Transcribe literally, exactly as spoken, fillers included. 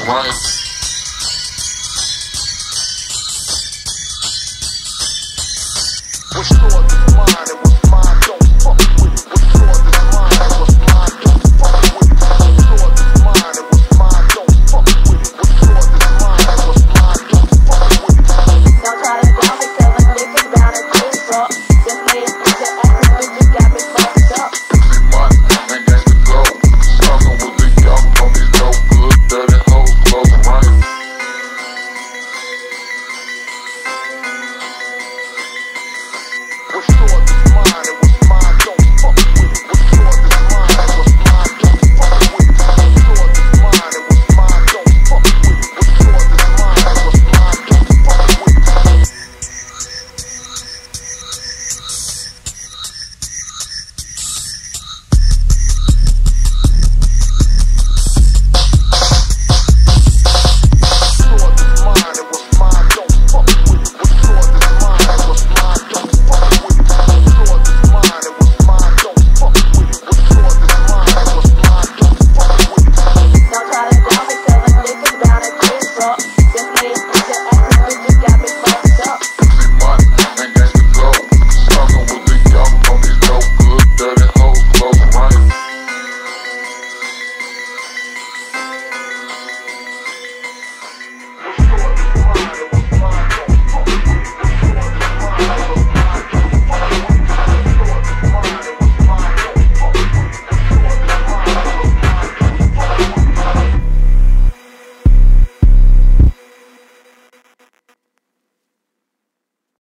right. What's yours is mine, and what's mine don't fuck with it. What's yours is mine, and what's mine don't fuck with it. What's yours is mine, and what's mine don't fuck with it. What's yours is mine, and what's mine don't fuck with it. Don't try to stop me, cause I'm living down a good rock. Just made a picture acting like you got me fucked up. See money, ain't got to go. Smoking with the young on these dope, good, dirty hoes, close right. What's yours?